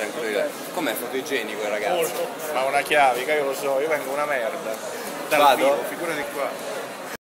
tranquillo. Com'è fotoigienico il ragazzo? Molto. Ma una chiavica, io lo so, io vengo una merda. Dal Vado? vivo, figurati qua.